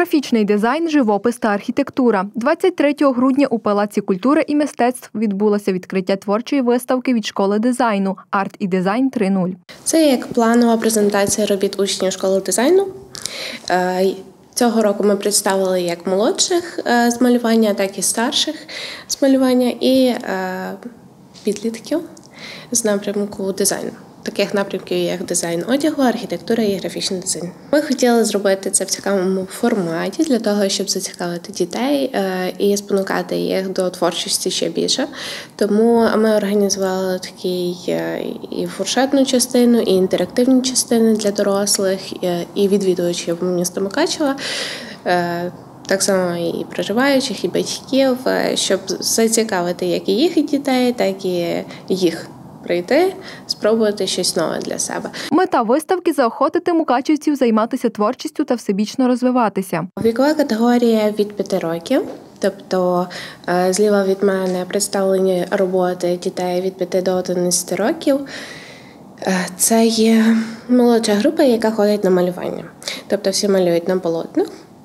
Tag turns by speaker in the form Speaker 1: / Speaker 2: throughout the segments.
Speaker 1: Графічний дизайн, живопис та архітектура. 23 грудня у Палаці культури і мистецтв відбулося відкриття творчої виставки від школи дизайну «Арт і дизайн 3.0».
Speaker 2: Це як планова презентація робіт учнів школи дизайну. Цього року ми представили як молодших з малювання, так і старших з малювання і підлітків з напрямку дизайну. Таких напрямків, як дизайн одягу, архітектура і графічний дизайн. Ми хотіли зробити це в цікавому форматі для того, щоб зацікавити дітей і спонукати їх до творчості ще більше. Тому ми організували такий і фуршетну частину, і інтерактивні частини для дорослих, і відвідувачів міста Мукачева. Так само і проживаючих, і батьків, щоб зацікавити як і їх дітей, так і їх. Прийти, спробувати щось нове для себе.
Speaker 1: Мета виставки – заохотити мукачівців займатися творчістю та всебічно розвиватися.
Speaker 2: Вікова категорія від 5 років. Тобто зліва від мене представлені роботи дітей від 5 до 11 років. Це є молодша група, яка ходить на малювання. Тобто всі малюють на полотнах.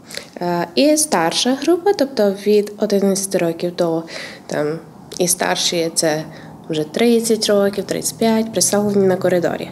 Speaker 2: І старша група, тобто від 11 років до і старші – це вже 30 років, 35, представлені на коридорі.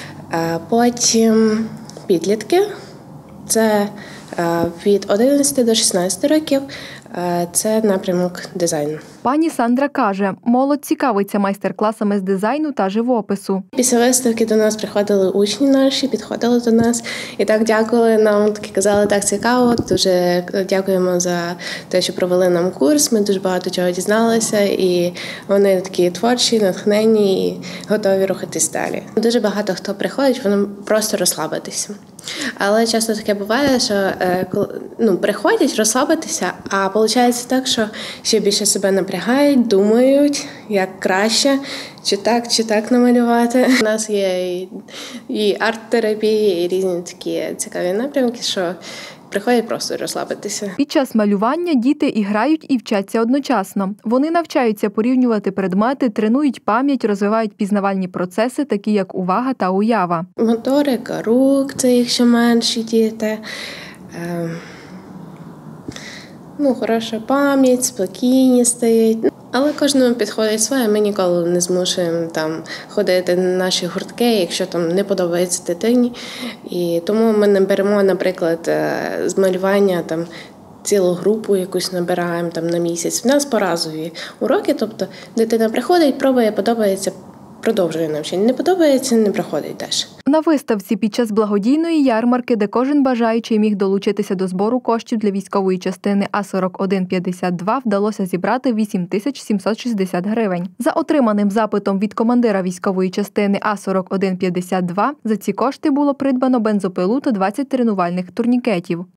Speaker 2: Потім підлітки, це від 11 до 16 років, це напрямок дизайну.
Speaker 1: Пані Сандра каже, молодь цікавиться майстер-класами з дизайну та живопису.
Speaker 2: Після виставки до нас приходили учні наші, підходили до нас і так дякували нам, казали, так цікаво, дуже дякуємо за те, що провели нам курс, ми дуже багато чого дізналися і вони такі творчі, натхненні і готові рухатись далі. Дуже багато хто приходить, вони просто розслабитися. Але часто таке буває, що приходять розслабитися, а виходить так, що ще більше себе напрягають, думають, як краще, чи так намалювати. У нас є і арт-терапія, і різні такі цікаві напрямки, що приходять просто розслабитися.
Speaker 1: Під час малювання діти і грають, і вчаться одночасно. Вони навчаються порівнювати предмети, тренують пам'ять, розвивають пізнавальні процеси, такі як увага та уява.
Speaker 2: Моторика рук – це якщо менші діти. Хороша пам'ять, спокійні стають. Але кожному підходить своє, ми ніколи не змушуємо ходити на наші гуртки, якщо не подобається дитині. І тому ми не беремо, наприклад, з малювання цілу групу якусь набираємо на місяць. В нас поразові уроки, тобто дитина приходить, пробує, подобається, продовжує навчання. Не подобається, не проходить теж.
Speaker 1: На виставці під час благодійної ярмарки, де кожен бажаючий міг долучитися до збору коштів для військової частини А4152, вдалося зібрати 8760 гривень. За отриманим запитом від командира військової частини А4152, за ці кошти було придбано бензопилу та 20 тренувальних турнікетів.